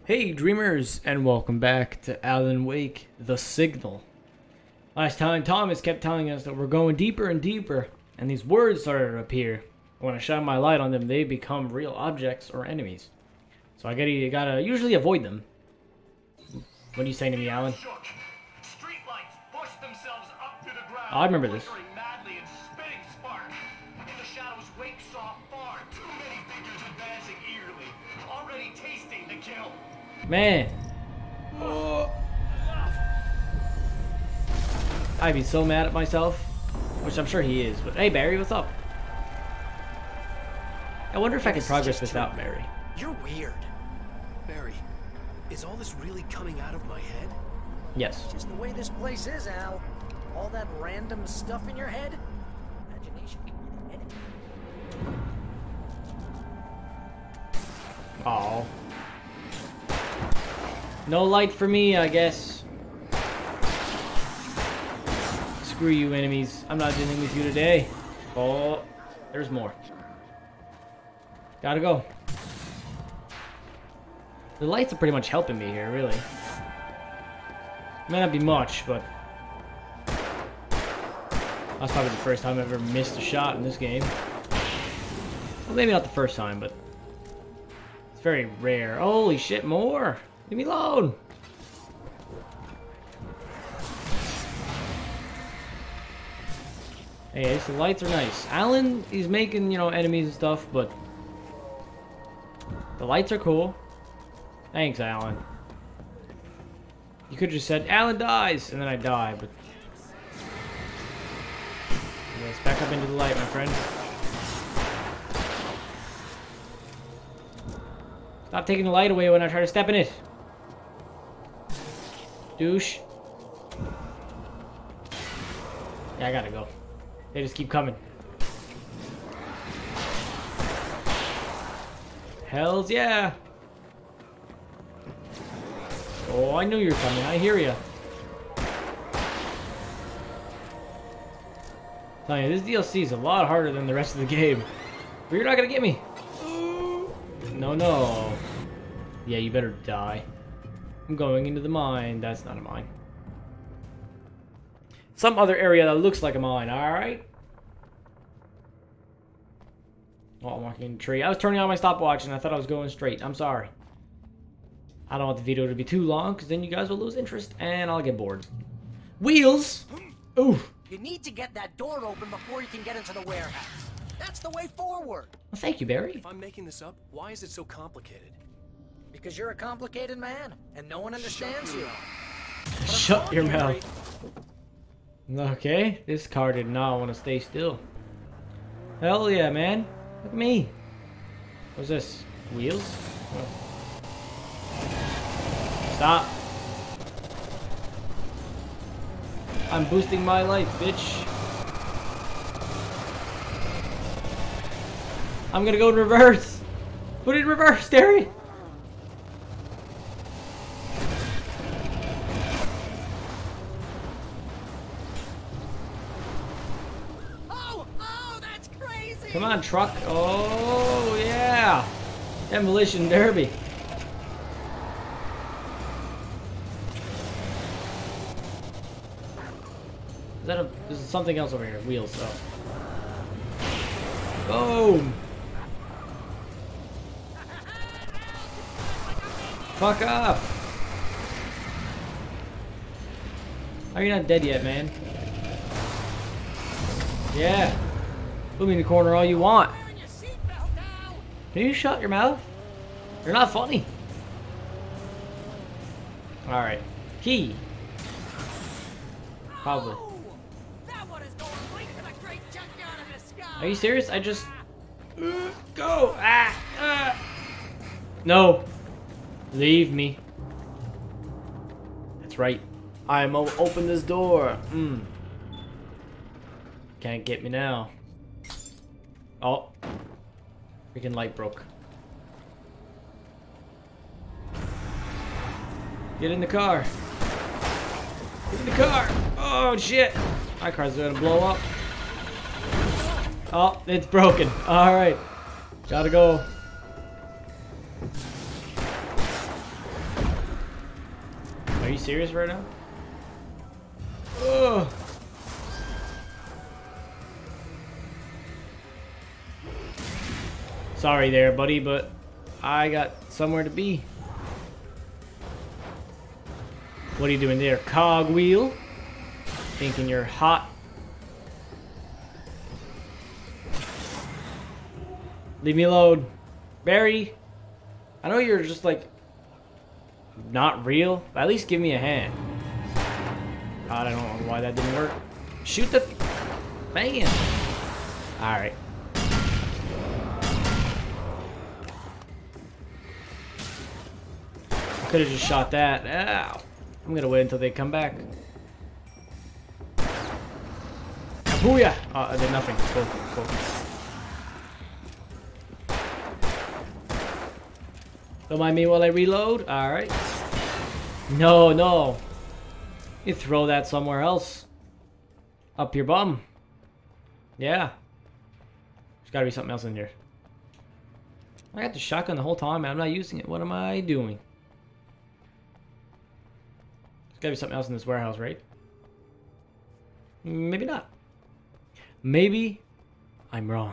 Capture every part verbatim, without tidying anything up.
Hey dreamers, and welcome back to Alan Wake, The Signal. Last time Thomas kept telling us that we're going deeper and deeper, and these words started to appear. When I shine my light on them, they become real objects or enemies. So I gotta, you gotta usually avoid them. What are you saying to me, Alan? Oh, I remember this. Man. Oh. I'd be so mad at myself. Which I'm sure he is. But hey, Barry, what's up? I wonder if I can progress without Barry. You're weird. Barry, is all this really coming out of my head? Yes. Just the way this place is, Al. All that random stuff in your head. Imagination can be the enemy. Oh. No light for me, I guess. Screw you, enemies. I'm not dealing with you today. Oh, there's more. Gotta go. The lights are pretty much helping me here, really. May not be much, but that's probably the first time I've ever missed a shot in this game. Well, maybe not the first time, but it's very rare. Holy shit, more! Leave me alone! Hey, the lights are nice. Alan, he's making, you know, enemies and stuff, but the lights are cool. Thanks, Alan. You could have just said, Alan dies, and then I die, but let's back up into the light, my friend. Stop taking the light away when I try to step in it. Douche. Yeah, I gotta go. They just keep coming. Hells yeah. Oh, I knew you were coming. I hear you. Telling you, this D L C is a lot harder than the rest of the game. But you're not gonna get me. No, no. Yeah, you better die. I'm going into the mine. That's not a mine. Some other area that looks like a mine. Alright. Oh, I'm walking in a tree. I was turning on my stopwatch and I thought I was going straight. I'm sorry. I don't want the video to be too long because then you guys will lose interest and I'll get bored. Wheels! Ooh. You need to get that door open before you can get into the warehouse. That's the way forward. Well, thank you, Barry. If I'm making this up, why is it so complicated? Because you're a complicated man, and no one understands you. Shut your mouth. Okay, this car did not want to stay still. Hell yeah, man. Look at me. What's this? Wheels? Oh. Stop. I'm boosting my life, bitch. I'm gonna go in reverse. Put it in reverse, Terry. Oh, oh, that's crazy. Come on, truck. Oh, yeah. Demolition Derby. Is that a... There's something else over here. Wheels, so. Boom. Fuck off. How are you not dead yet, man? Yeah. Put me in the corner all you want. Can you shut your mouth? You're not funny. Alright. Key. Probably. Are you serious? I just... Uh, go! Ah! Ah! No. Leave me. That's right. I'm gonna open this door. Mm. Can't get me now. Oh. Freaking light broke. Get in the car. Get in the car. Oh shit. My car's gonna blow up. Oh, it's broken. Alright. Gotta go. Are you serious right now? Ugh. Sorry there, buddy, but I got somewhere to be. What are you doing there, cogwheel? Thinking you're hot. Leave me alone. Barry, I know you're just like not real, but at least give me a hand. God, I don't know why that didn't work. Shoot the man. Alright. I could have just shot that. Ow. I'm gonna wait until they come back. Booyah! Oh, I did nothing. Cool, cool. Don't mind me while I reload. Alright. No, no. You throw that somewhere else. Up your bum. Yeah. There's gotta be something else in here. I got the shotgun the whole time and I'm not using it. What am I doing? There's gotta be something else in this warehouse, right? Maybe not. Maybe I'm wrong.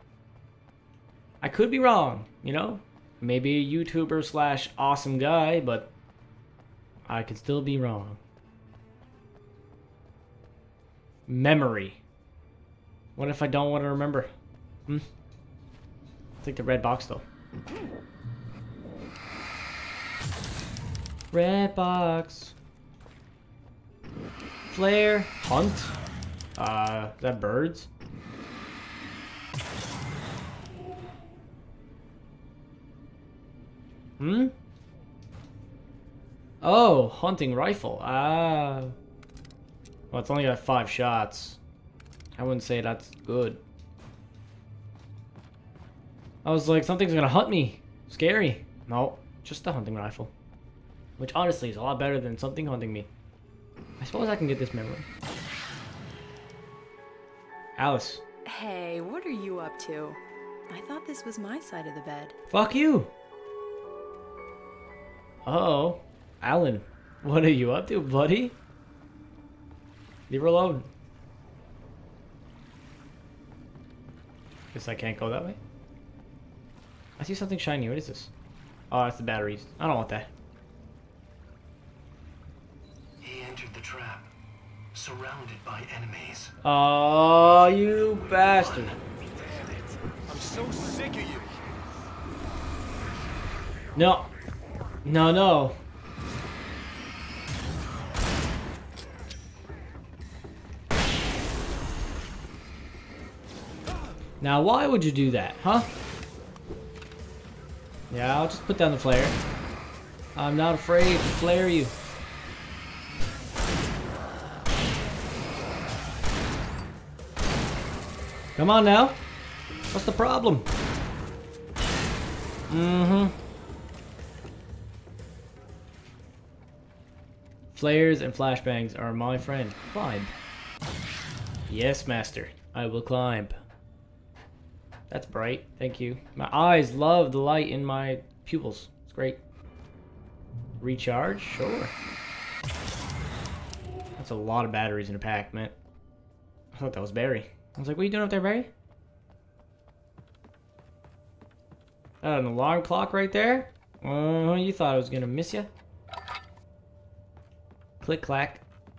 I could be wrong, you know? Maybe a YouTuber slash awesome guy, but I could still be wrong. Memory. What if I don't want to remember? Hmm? I'll take the red box though. Red box. Flare. Hunt. Uh, is that birds? Hmm? Oh, hunting rifle. Ah. Well, it's only got five shots. I wouldn't say that's good. I was like, something's gonna hunt me. Scary. No, just a hunting rifle. Which honestly is a lot better than something hunting me. I suppose I can get this memory. Alice. Hey, what are you up to? I thought this was my side of the bed. Fuck you. Oh, Alan. What are you up to, buddy? Leave her alone. Guess I can't go that way. I see something shiny. What is this? Oh, that's the batteries. I don't want that. He entered the trap, surrounded by enemies. Oh, you bastard. Damn it. I'm so sick of you. No. No, no. Now, why would you do that, huh? Yeah, I'll just put down the flare. I'm not afraid to flare you. Come on now. What's the problem? Mm-hmm. Flares and flashbangs are my friend. Climb. Yes, master. I will climb. That's bright. Thank you. My eyes love the light in my pupils. It's great. Recharge? Sure. That's a lot of batteries in a pack, man. I thought that was Barry. I was like, what are you doing up there, Barry? Uh, an alarm clock right there? Oh, uh, you thought I was gonna miss you? Click clack.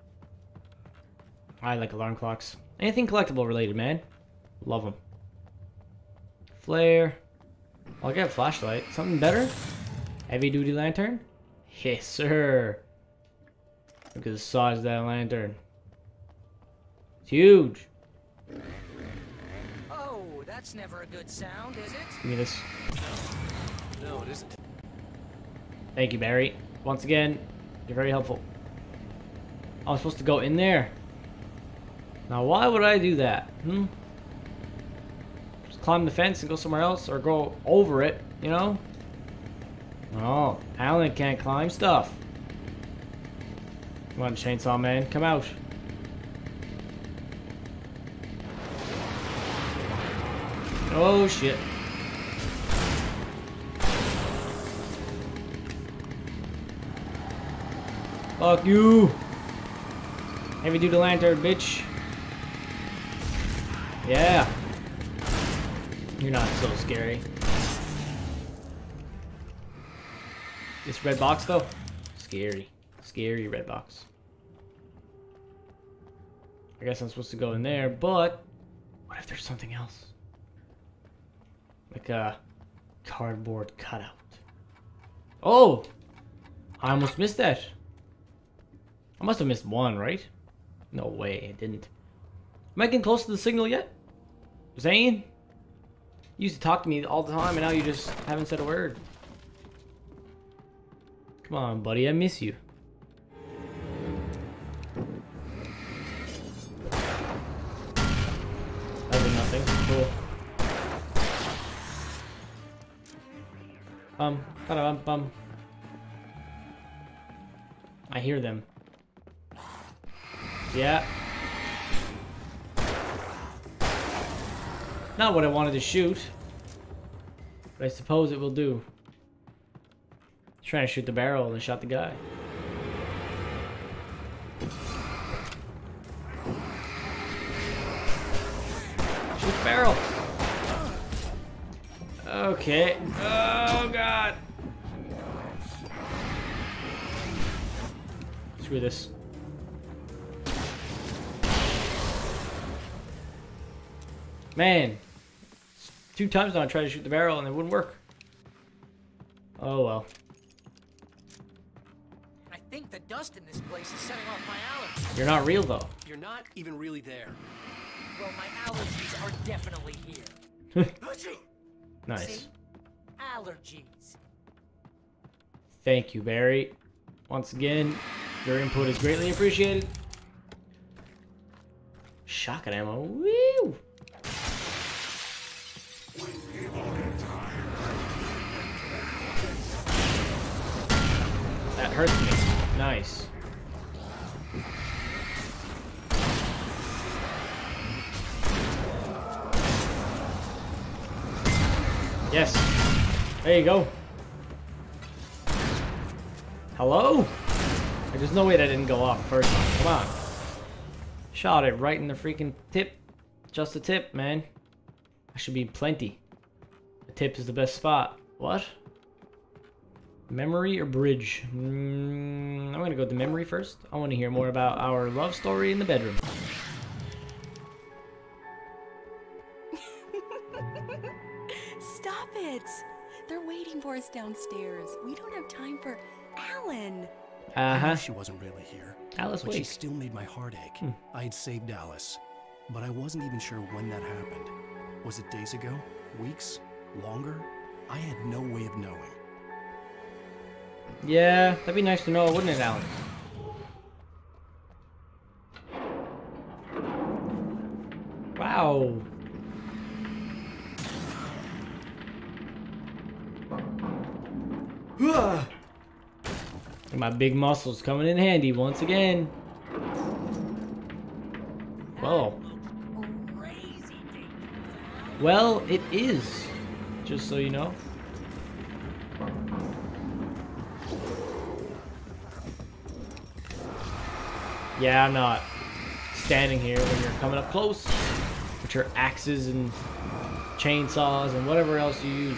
I like alarm clocks. Anything collectible related, man. Love them. Flare. I'll get a flashlight. Something better? Heavy duty lantern? Yes, sir. Look at the size of that lantern. It's huge. Oh, that's never a good sound, is it? Give me this. No, it isn't. Thank you, Barry. Once again, you're very helpful. I was supposed to go in there. Now, why would I do that? Hmm? Just climb the fence and go somewhere else, or go over it, you know? Oh, Alan can't climb stuff. Come on, Chainsaw Man, come out. Oh, shit. Fuck you. Heavy duty lantern, bitch. Yeah. You're not so scary. This red box though? Scary. Scary red box. I guess I'm supposed to go in there, but what if there's something else? Like a cardboard cutout. Oh! I almost missed that. I must have missed one, right? No way, I didn't. Am I getting close to the signal yet? Zane? You used to talk to me all the time, and now you just haven't said a word. Come on, buddy, I miss you. That did nothing. Cool. Um, bum, bum. I hear them. Yeah. Not what I wanted to shoot, but I suppose it will do. Trying to shoot the barrel and shot the guy. Shoot the barrel. Okay. Oh god. Screw this. Man. Two times now I tried to shoot the barrel and it wouldn't work. Oh well. I think the dust in this place is setting off my allergies. You're not real though. You're not even really there. Well, my allergies are definitely here. Nice. See? Allergies. Thank you, Barry. Once again, your input is greatly appreciated. Shotgun ammo. Woo! That hurts me. Nice. Yes. There you go. Hello? There's no way that didn't go off the first time. Come on. Shot it right in the freaking tip. Just the tip, man. I should be plenty. The tip is the best spot. What? Memory or bridge? Mm, I'm gonna go with the memory first. I want to hear more about our love story in the bedroom. Stop it! They're waiting for us downstairs. We don't have time for Alan. Uh I huh. knew she wasn't really here. Alice but she Wake. still made my heart ache. Hmm. I had saved Alice, but I wasn't even sure when that happened. Was it days ago? Weeks? Longer? I had no way of knowing. Yeah, that'd be nice to know, wouldn't it, Alan? Wow. My big muscles coming in handy once again. Whoa. Crazy dangerous. Well, it is. Just so you know. Yeah, I'm not standing here when you're coming up close with your axes and chainsaws and whatever else you use.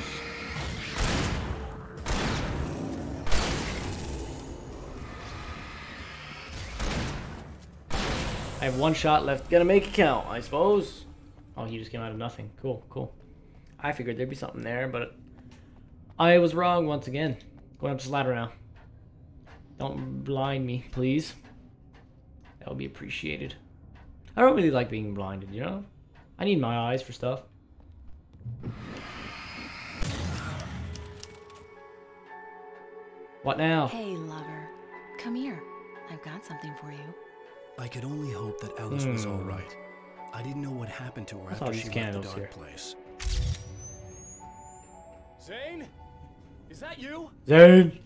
I have one shot left. Gonna make it count, I suppose. Oh, he just came out of nothing. Cool, cool. I figured there'd be something there, but I was wrong once again. Going up this ladder now. Don't blind me, please. That would be appreciated. I don't really like being blinded, you know? I need my eyes for stuff. What now? Hey, lover. Come here. I've got something for you. I could only hope that Alice Hmm. was all right. I didn't know what happened to her What's all after these she left the candles dark here? place. Zane? Is that you? Zane!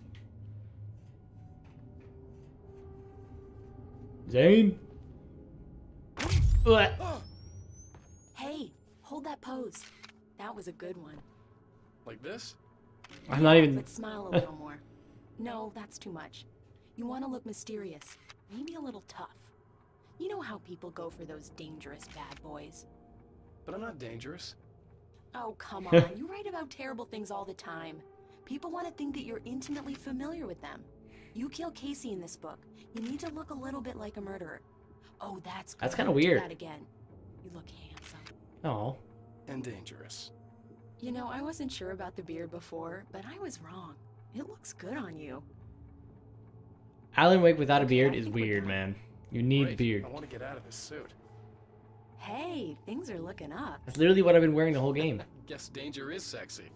Zane? What? Hey, hold that pose. That was a good one. Like this? I'm not even... But smile a little more. No, that's too much. You want to look mysterious, maybe a little tough. You know how people go for those dangerous bad boys. But I'm not dangerous. Oh, come on. You write about terrible things all the time. People want to think that you're intimately familiar with them. You kill Casey in this book. You need to look a little bit like a murderer. Oh, that's good. That's kind of Do weird. that again. You look handsome. Oh. And dangerous. You know, I wasn't sure about the beard before, but I was wrong. It looks good on you. Alan Wake without a beard is weird, man. You need Great. beard. I want to get out of this suit. Hey, things are looking up. That's literally what I've been wearing the whole game. Guess danger is sexy.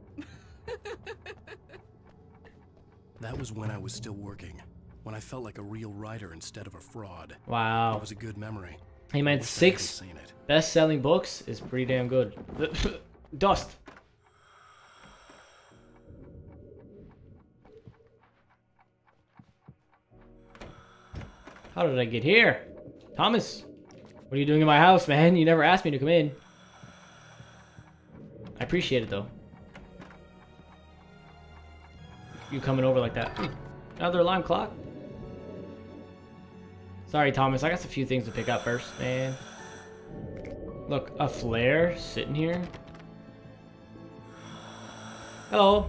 That was when I was still working. When I felt like a real writer instead of a fraud. Wow. That was a good memory. He made Wish I hadn't six seen it. best-selling books is pretty damn good. Dust. How did I get here? Thomas, what are you doing in my house, man? You never asked me to come in. I appreciate it, though. You coming over like that. Another alarm clock. Sorry, Thomas. I got a few things to pick up first, man. Look, a flare sitting here. Hello.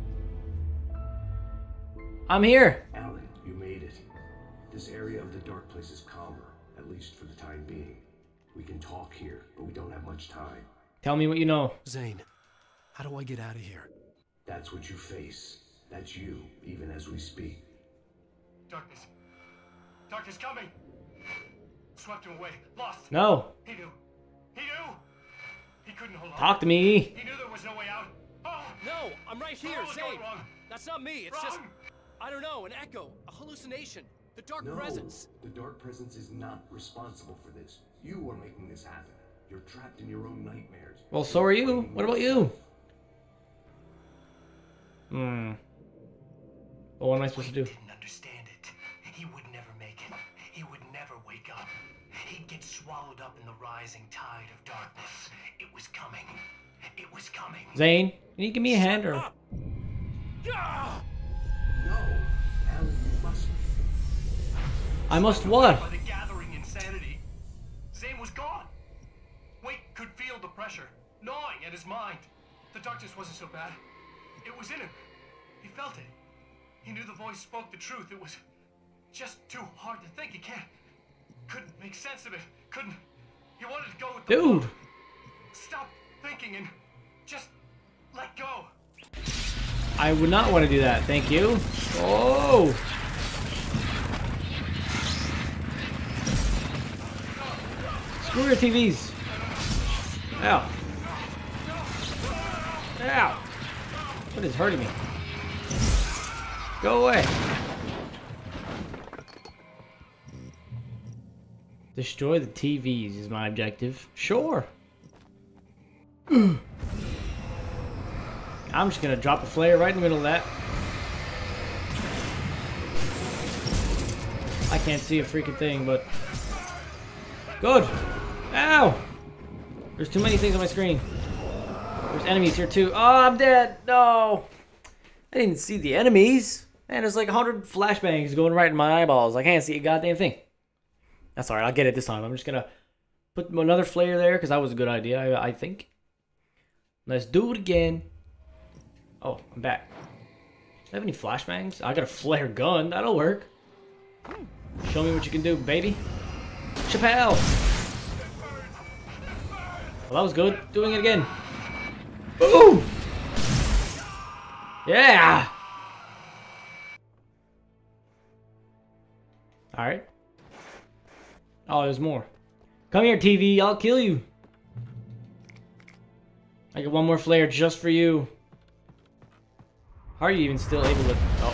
I'm here. Alan, you made it. This area of the dark place is calmer, at least for the time being. We can talk here, but we don't have much time. Tell me what you know. Zane, how do I get out of here? That's what you face. That's you, even as we speak. Darkness. Darkness coming. Swept him away. Lost. No. He knew. He knew. He couldn't hold on. Talk to me. He knew there was no way out. Oh. No, I'm right here, Oh, Zane. going wrong. That's not me. It's Wrong. just, I don't know, an echo, a hallucination, the dark No, presence. the dark presence is not responsible for this. You are making this happen. You're trapped in your own nightmares. Well, so are you. What about you? Hmm. Well, what am I supposed to do? Didn't understand it. He would never make it. He would never wake up. He'd get swallowed up in the rising tide of darkness. It was coming. It was coming. Zane, can you give me a hand or? Up. Ah! No, Alan, you must. I must what? By the gathering insanity, Zane was gone. Wake could feel the pressure gnawing at his mind. The darkness wasn't so bad. It was in him. He felt it. He knew the voice spoke the truth. It was just too hard to think. He can't. Couldn't make sense of it. Couldn't. He wanted to go with the Dude. flow. Stop thinking and just let go. I would not want to do that. Thank you. Oh. Screw your T Vs. Ow. Ow. What is hurting me? Go away. Destroy the T Vs is my objective. Sure. I'm just gonna drop a flare right in the middle of that. I can't see a freaking thing, but good. Ow! There's too many things on my screen. There's enemies here too. Oh, I'm dead. No, I didn't see the enemies. Man, there's like a hundred flashbangs going right in my eyeballs. I can't see a goddamn thing. That's alright. I'll get it this time. I'm just gonna put another flare there because that was a good idea. I, I think. Let's do it again. Oh, I'm back. Do I have any flashbangs? I got a flare gun. That'll work. Show me what you can do, baby. Chappelle! Well, that was good. Doing it again. Boom! Yeah! Alright. Oh, there's more. Come here, T V. I'll kill you. I get one more flare just for you. How are you even still able to... Oh.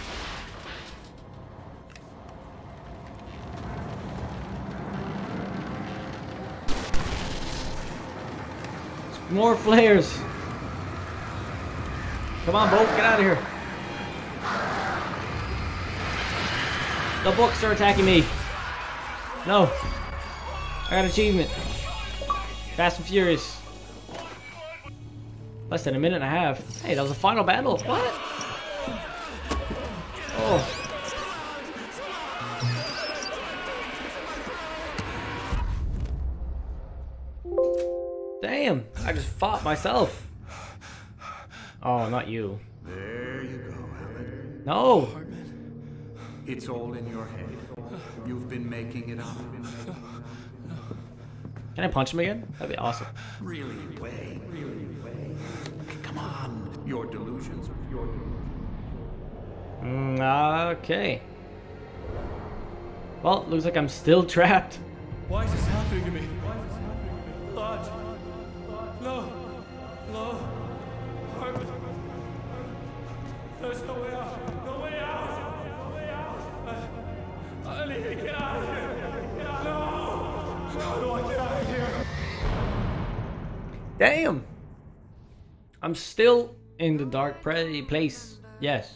More flares. Come on, boat. Get out of here. The books are attacking me. No. I got an achievement. Fast and Furious. Less than a minute and a half. Hey, that was a final battle. What? Oh. I just fought myself. Oh, not you. There you go, Alan. No. It's all in your head. You've been making it up. Can I punch him again? That'd be awesome. Really, way, really, way. Come on. Your delusions. Your Mm, okay. Well, looks like I'm still trapped. Why is this happening to me? Lodge. No. No. Harvard. There's no way out. No way out. No way out. I, I need to get out of here. Get out. No. How do I get out of here? Damn. I'm still in the dark pre place. Yes.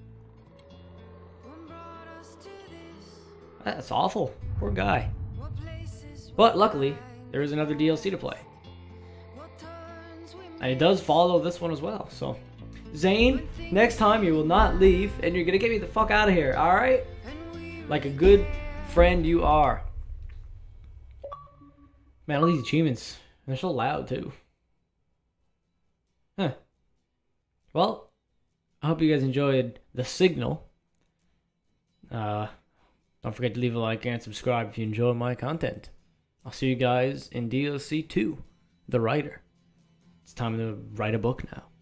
That's awful. Poor guy. But luckily, there is another D L C to play. And it does follow this one as well. So, Zane, next time you will not leave and you're going to get me the fuck out of here. Alright? Like a good friend you are. Man, all these achievements. They're so loud too. Huh. Well, I hope you guys enjoyed The Signal. Uh... Don't forget to leave a like and subscribe if you enjoy my content. I'll see you guys in D L C two, The Writer. It's time to write a book now.